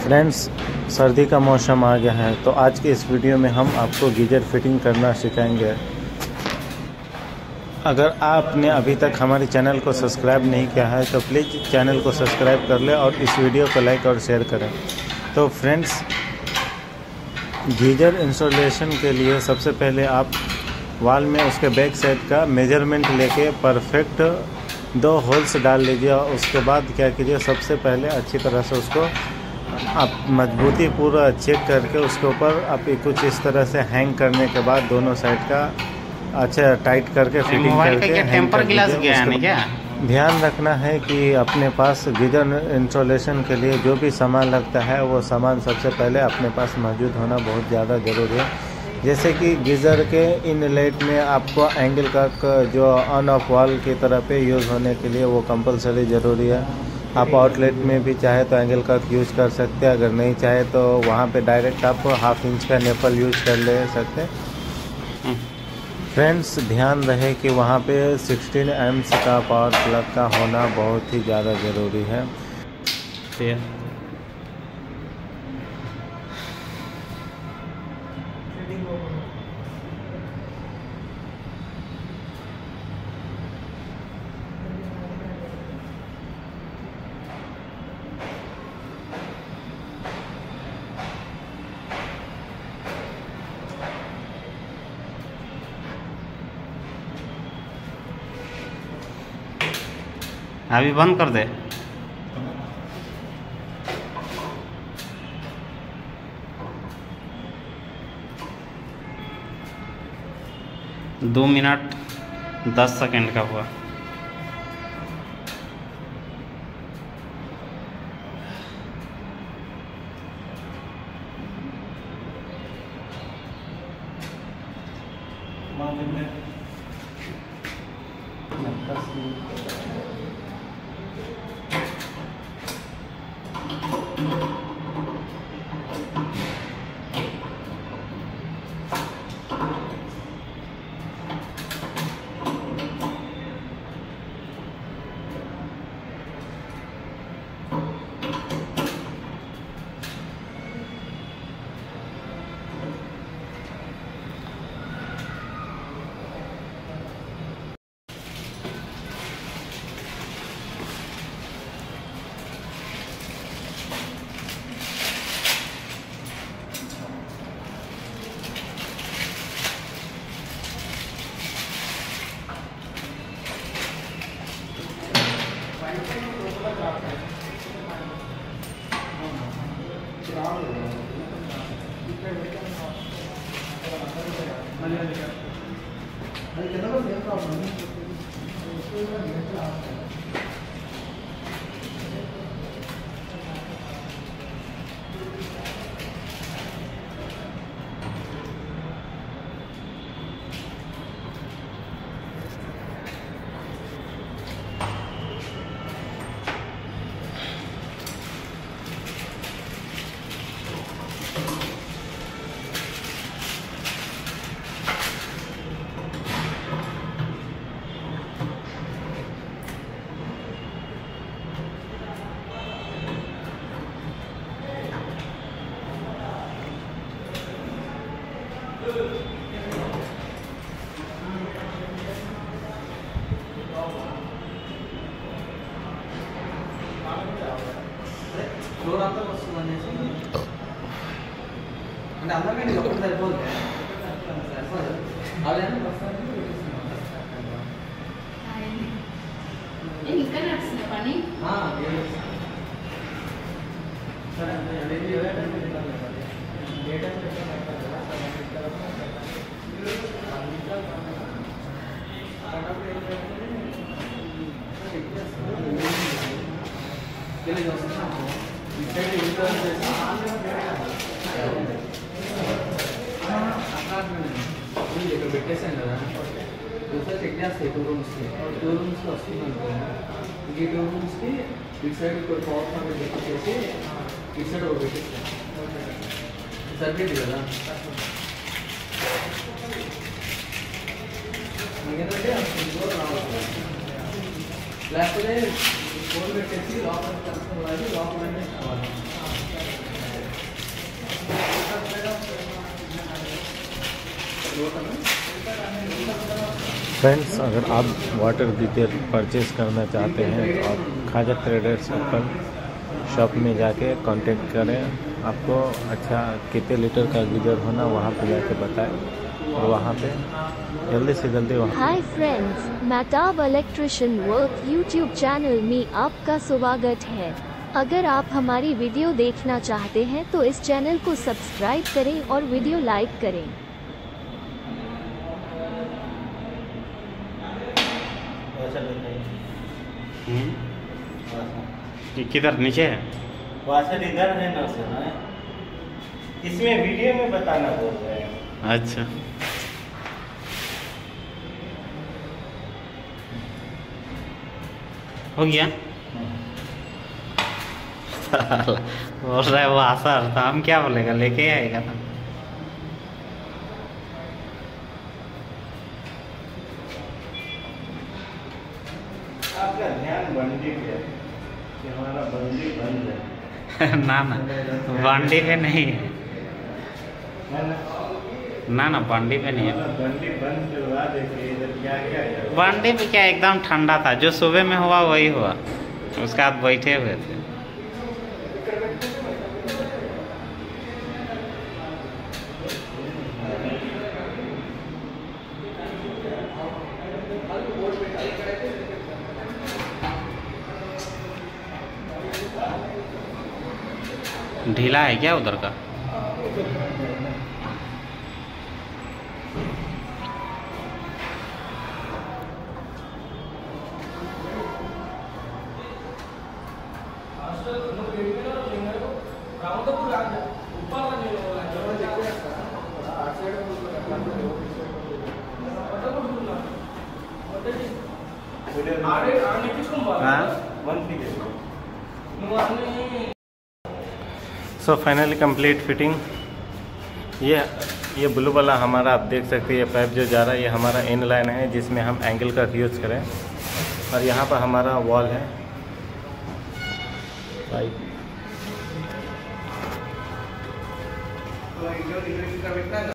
Friends, सर्दी का मौसम आ गया है तो आज के इस वीडियो में हम आपको गीजर फिटिंग करना सिखाएंगे। अगर आपने अभी तक हमारे चैनल को सब्सक्राइब नहीं किया है तो प्लीज़ चैनल को सब्सक्राइब कर लें और इस वीडियो को लाइक और शेयर करें। तो फ्रेंड्स, गीजर इंस्टॉलेशन के लिए सबसे पहले आप वॉल में उसके बैक साइड का मेजरमेंट लेके परफेक्ट 2 होल्स डाल लीजिए। और उसके बाद क्या कीजिए, सबसे पहले अच्छी तरह से उसको आप मजबूती पूरा चेक करके उसके ऊपर आप कुछ इस तरह से हैंग करने के बाद दोनों साइड का अच्छा टाइट करके फिटिंग करके टेम्पर ग्लास गया है क्या? ध्यान रखना है कि अपने पास गीजर इंस्टॉलेशन के लिए जो भी सामान लगता है वो सामान सबसे पहले अपने पास मौजूद होना बहुत ज़्यादा ज़रूरी है। जैसे कि गीज़र के इनलेट में आपको एंगल का जो ऑन ऑफ वाल की तरह पे यूज़ होने के लिए वो कंपलसरी ज़रूरी है। आप आउटलेट में भी चाहे तो एंगल का यूज़ कर सकते हैं, अगर नहीं चाहे तो वहाँ पे डायरेक्ट आप 1/2 इंच का नेपल यूज़ कर ले सकते हैं। फ्रेंड्स, ध्यान रहे कि वहाँ पे 16 एम्स का पावर प्लग का होना बहुत ही ज़्यादा ज़रूरी है। अभी बंद कर दे। दो मिनट 10 सेकंड का हुआ। పెట్టేసాం కదా, दूसरा చెక్ చేస్తాయి 2 రూమ్స్కి. 2 రూమ్స్కి వస్తుంది అనుకోండి. ఈ 2 రూమ్స్కి ఇటు సైడ్ ఒక పవర్ పాయింట్ పెట్టేసి ఇటు సైడ్ ఒకటి పెట్టేస్తాం. సర్క్యూట్ కదా, ఎందుకంటే అప్పుడు రావాలి. లేకపోతే ఫోన్ పెట్టేసి లోపల కలుసుకోవాలి, లోపలనే కావాలి. फ्रेंड्स, अगर आप वाटर गीजर परचेज़ करना चाहते हैं तो आप ख्वाजा ट्रेडर्स एप्पल शॉप में जाके कांटेक्ट करें। आपको अच्छा कितने लीटर का गीजर होना वहाँ पे जाके बताएं और वहाँ पे जल्दी से जल्दी वहाँ। Hi friends, Mehtab electrician work YouTube channel में आपका स्वागत है। अगर आप हमारी वीडियो देखना चाहते हैं तो इस चैनल को सब्सक्राइब करें और वीडियो लाइक करें। किधर नीचे है? वाशर इधर है ना सर, है? इसमें वीडियो में बताना बोल रहे हैं। अच्छा, हो गया। बोल रहा है वो आसर, तो हम क्या बोलेगा, लेके आएगा ना। आपका ध्यान बंडी पे है कि हमारा बंडी बंद है। ना ना, बांडी पे नहीं है। ना बांडी पे नहीं है। बंडी बंद करवा देखिए इधर क्या बांडी पे क्या, एकदम ठंडा था। जो सुबह में हुआ वही हुआ, उसके बाद बैठे हुए थे। ढीला है क्या उधर का? So finally complete fitting. ये ब्लू वाला हमारा आप देख सकते हैं, ये पाइप जो जा रहा है ये हमारा इन लाइन है जिसमें हम एंगल का यूज़ करें, और यहाँ पर हमारा वॉल है पाइप।